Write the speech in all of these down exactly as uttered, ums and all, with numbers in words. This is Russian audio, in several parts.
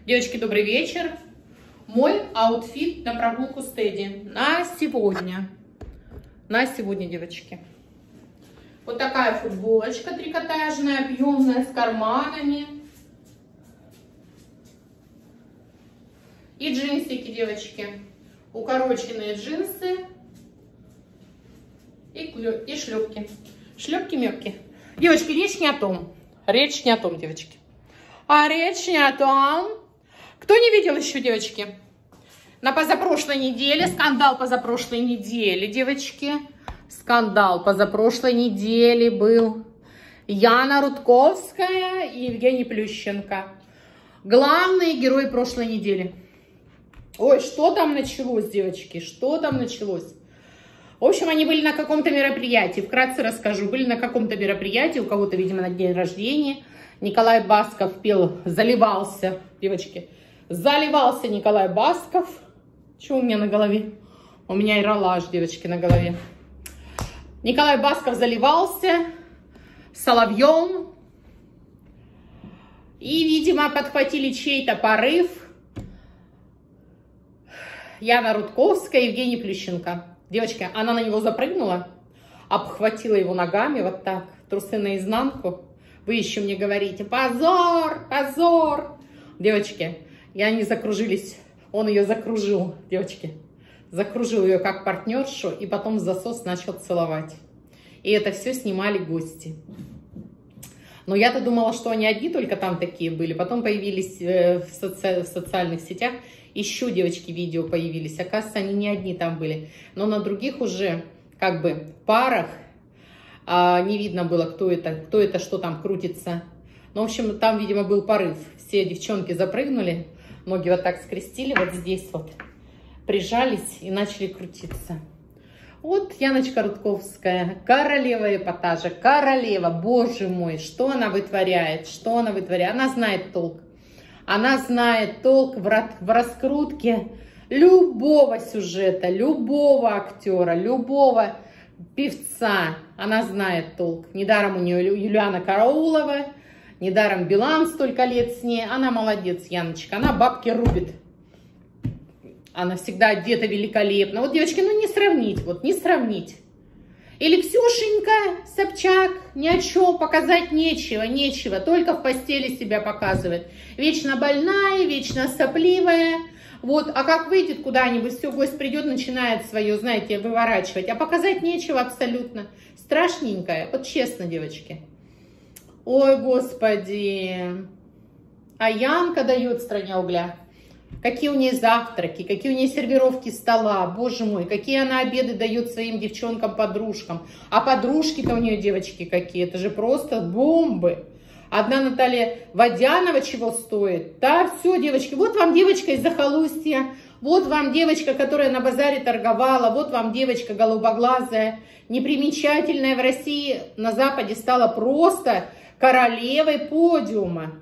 Девочки, добрый вечер. Мой аутфит на прогулку с Тедди на сегодня. На сегодня, девочки. Вот такая футболочка трикотажная, объемная, с карманами. И джинсики, девочки. Укороченные джинсы. И, и шлепки. Шлепки-мепки. Девочки, речь не о том. Речь не о том, девочки. А речь не о том. Кто не видел еще, девочки? На позапрошлой неделе, скандал позапрошлой неделе, девочки. Скандал позапрошлой неделе был. Яна Рудковская и Евгений Плющенко. Главные герои прошлой недели. Ой, что там началось, девочки? Что там началось? В общем, они были на каком-то мероприятии. Вкратце расскажу. Были на каком-то мероприятии, у кого-то, видимо, на день рождения. Николай Басков пел, заливался, девочки. Заливался Николай Басков. Что у меня на голове? У меня иролаж, девочки, на голове. Николай Басков заливался соловьем. И, видимо, подхватили чей-то порыв. Яна Рудковская, Евгений Плющенко. Девочки, она на него запрыгнула, обхватила его ногами вот так, трусы наизнанку. Вы еще мне говорите, позор, позор. Девочки, и они закружились, он ее закружил, девочки. Закружил ее как партнершу и потом в засос начал целовать. И это все снимали гости. Но я-то думала, что они одни только там такие были. Потом появились в, соци... в социальных сетях еще, девочки, видео появились. Оказывается, они не одни там были. Но на других уже как бы парах а, не видно было, кто это, кто это, что там крутится. Ну, в общем, там, видимо, был порыв. Все девчонки запрыгнули, ноги вот так скрестили, вот здесь вот прижались и начали крутиться. Вот Яночка Рудковская, королева эпатажа, королева, боже мой, что она вытворяет, что она вытворяет. Она знает толк. Она знает толк в, в раскрутке любого сюжета, любого актера, любого певца. Она знает толк. Недаром у нее Юлиана Караулова, недаром Билан столько лет с ней. Она молодец, Яночка, она бабки рубит. Она всегда одета великолепно. Вот, девочки, ну не сравнить, вот не сравнить. Или Ксюшенька Собчак, ни о чем, показать нечего, нечего, только в постели себя показывает. Вечно больная, вечно сопливая. Вот, а как выйдет куда-нибудь, все, гость придет, начинает свое, знаете, выворачивать. А показать нечего абсолютно. Страшненькая, вот честно, девочки. Ой, господи. А Янка дает стране угля. Какие у нее завтраки, какие у нее сервировки стола, боже мой, какие она обеды дает своим девчонкам-подружкам. А подружки-то у нее, девочки, какие, это же просто бомбы. Одна Наталья Водянова чего стоит? Да, все, девочки, вот вам девочка из захолустья, вот вам девочка, которая на базаре торговала, вот вам девочка голубоглазая, непримечательная в России, на Западе стала просто королевой подиума.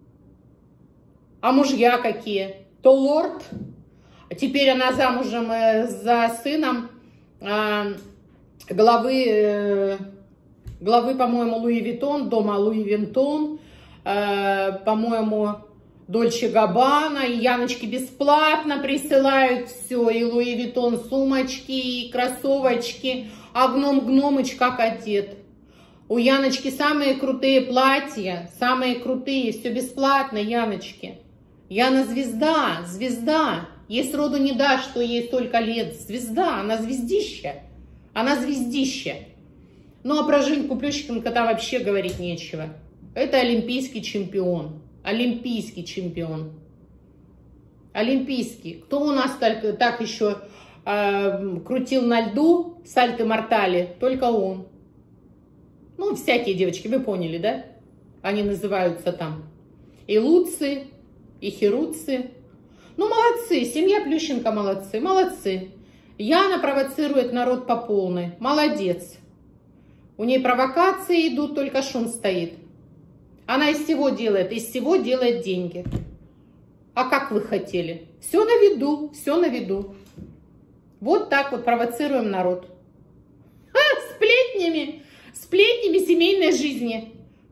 А мужья какие? То лорд, теперь она замужем за сыном э, главы, э, главы, по-моему, Луи Виттон, дома Луи Виттон, э, по-моему, Дольче Габбана, и Яночки бесплатно присылают все, и Луи Виттон сумочки, и кроссовочки, а гном-гномыч как одет. У Яночки самые крутые платья, самые крутые, все бесплатно, Яночки. Яна звезда, звезда. Ей сроду не дашь, что ей столько лет. Звезда, она звездища. Она звездища. Ну, а про Женьку Плющенко там вообще говорить нечего. Это олимпийский чемпион. Олимпийский чемпион. Олимпийский. Кто у нас так, так еще э, крутил на льду сальто-мортали? Только он. Ну, всякие девочки, вы поняли, да? Они называются там и Луци, и Херуци. Ну, молодцы, семья Плющенко молодцы, молодцы. Яна провоцирует народ по полной. Молодец. У ней провокации идут, только шум стоит. Она из всего делает, из всего делает деньги. А как вы хотели? Все на виду, все на виду. Вот так вот провоцируем народ. А, сплетнями, сплетнями семейной жизни.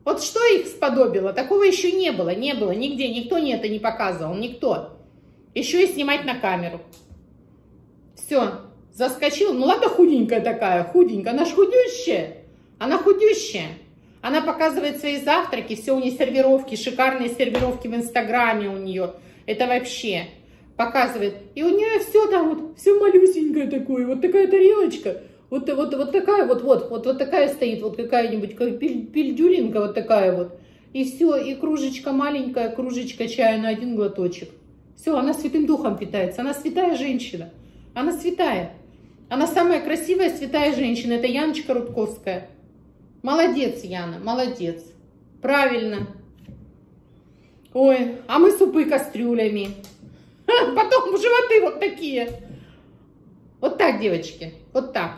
Вот что их сподобило? Такого еще не было, не было нигде, никто не это не показывал, никто. Еще и снимать на камеру. Все, заскочила. Ну ладно, худенькая такая, худенькая, она ж худющая, она худющая. Она показывает свои завтраки, все у нее сервировки, шикарные сервировки в Инстаграме у нее. Это вообще показывает. И у нее все там вот, все малюсенькое такое, вот такая тарелочка. Вот, вот, вот такая вот, вот, вот, вот такая стоит, вот какая-нибудь как пиль, пильдюлинка вот такая вот. И все, и кружечка маленькая, кружечка чая на один глоточек. Все, она Святым Духом питается, она святая женщина, она святая. Она самая красивая святая женщина, это Яночка Рудковская. Молодец, Яна, молодец, правильно. Ой, а мы супы кастрюлями. Потом животы вот такие. Вот так, девочки, вот так.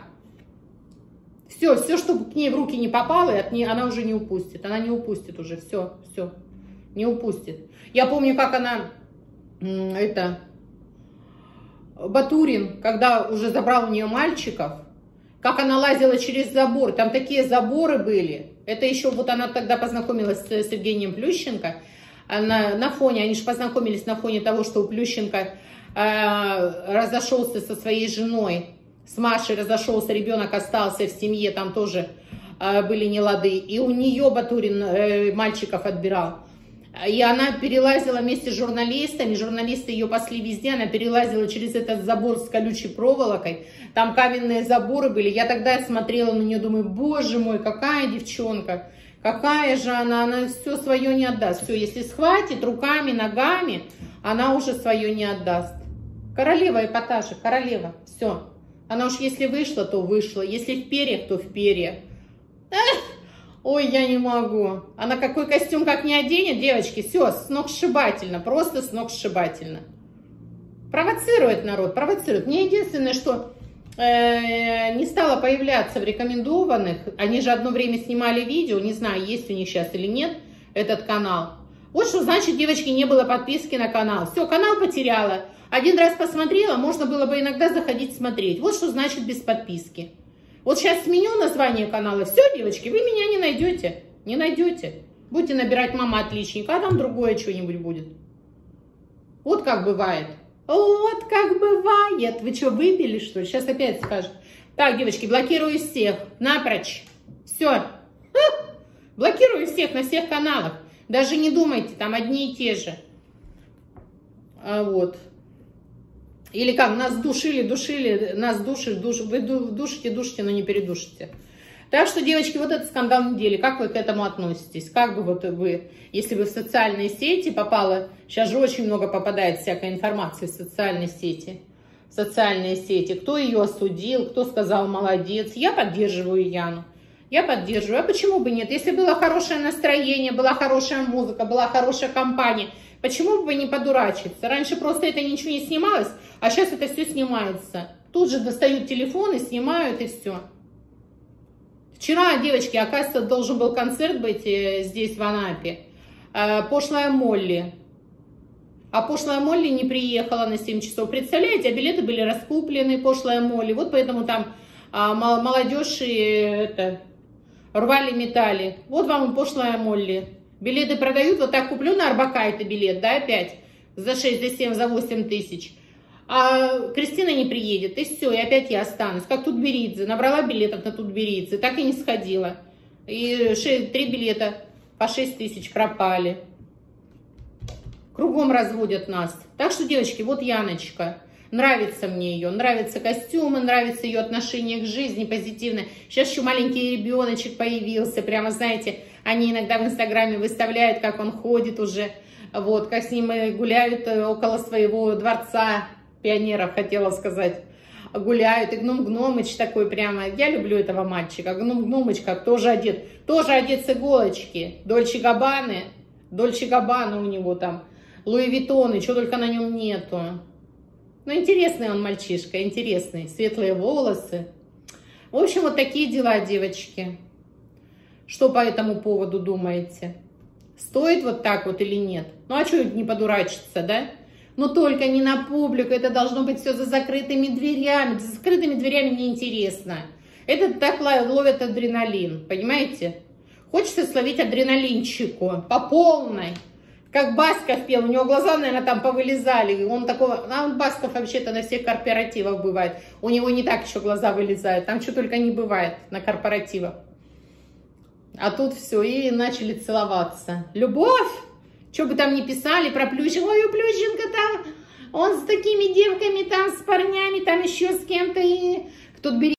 Все, все, чтобы к ней в руки не попало, от нее, она уже не упустит. Она не упустит уже, все, все, не упустит. Я помню, как она, это, Батурин, когда уже забрал у нее мальчиков, как она лазила через забор, там такие заборы были. Это еще вот она тогда познакомилась с, с Евгением Плющенко. На, на фоне, они же познакомились на фоне того, что у Плющенко э, разошелся со своей женой. С Машей разошелся, ребенок остался в семье, там тоже э, были нелады. И у нее Батурин э, мальчиков отбирал. И она перелазила вместе с журналистами, журналисты ее пасли везде, она перелазила через этот забор с колючей проволокой. Там каменные заборы были. Я тогда смотрела на нее, думаю, боже мой, какая девчонка, какая же она, она все свое не отдаст. Все, если схватит руками, ногами, она уже свое не отдаст. Королева эпатажа, королева, все. Она уж если вышла, то вышла. Если в перьях, то в перьях. Эх, ой, я не могу. Она какой костюм как не оденет, девочки, все, сногсшибательно. Просто сногсшибательно. Провоцирует народ, провоцирует. Мне единственное, что э, не стало появляться в рекомендованных. Они же одно время снимали видео. Не знаю, есть у них сейчас или нет этот канал. Вот что значит, девочки, не было подписки на канал. Все, канал потеряла. Один раз посмотрела, можно было бы иногда заходить смотреть. Вот что значит без подписки. Вот сейчас сменю название канала. Все, девочки, вы меня не найдете. Не найдете. Будете набирать мама отличника, а там другое что-нибудь будет. Вот как бывает. Вот как бывает. Вы что, выпили, что ли? Сейчас опять скажут. Так, девочки, блокирую всех. Напрочь. Все. Блокирую всех на всех каналах. Даже не думайте, там одни и те же. А вот. Или как, нас душили, душили, нас душит, душ, вы душите, душите, но не передушите. Так что, девочки, вот этот скандал недели, как вы к этому относитесь? Как бы вот вы, если вы в социальные сети попало, сейчас же очень много попадает всякой информации в социальные сети, в социальные сети, кто ее осудил, кто сказал молодец, я поддерживаю Яну, я поддерживаю, а почему бы нет? Если было хорошее настроение, была хорошая музыка, была хорошая компания, почему бы не подурачиться? Раньше просто это ничего не снималось, а сейчас это все снимается. Тут же достают телефон и снимают, и все. Вчера, девочки, оказывается, должен был концерт быть здесь, в Анапе. Пошлая Молли. А пошлая Молли не приехала на семь часов. Представляете, а билеты были раскуплены, пошлая Молли. Вот поэтому там молодежь и это, рвали, металли. Вот вам и пошлая Молли. Билеты продают, вот так куплю на Арбакайте билет, да, опять, за шесть, за семь, за восемь тысяч. А Кристина не приедет, и все, и опять я останусь. Как Тутберидзе, набрала билетов на Тутберидзе, так и не сходила. И шесть, три билета по шесть тысяч пропали. Кругом разводят нас. Так что, девочки, вот Яночка. Нравится мне ее, нравятся костюмы, нравится ее отношение к жизни позитивное. Сейчас еще маленький ребеночек появился, прямо, знаете, они иногда в Инстаграме выставляют, как он ходит уже, вот, как с ним гуляют около своего дворца пионеров, хотела сказать, гуляют, и Гном Гномыч такой прямо, я люблю этого мальчика, Гном Гномыч как тоже одет, тоже одет с иголочки, Дольче Габбаны, Дольче Габбана у него там, Луи Виттоны, что только на нем нету. Ну, интересный он мальчишка, интересный, светлые волосы. В общем, вот такие дела, девочки. Что по этому поводу думаете? Стоит вот так вот или нет? Ну, а что не подурачиться, да? Но только не на публику, это должно быть все за закрытыми дверями. За закрытыми дверями неинтересно. Это так ловят адреналин, понимаете? Хочется словить адреналинчику по полной. Как Басков пел, у него глаза, наверное, там повылезали. Он такой, а он Басков вообще-то на всех корпоративах бывает. У него не так еще глаза вылезают. Там что только не бывает на корпоративах. А тут все, и начали целоваться. Любовь! Что бы там ни писали про Плющенко. Ой, у Плющенко там, он с такими девками, там, с парнями, там еще с кем-то. И кто-то берет.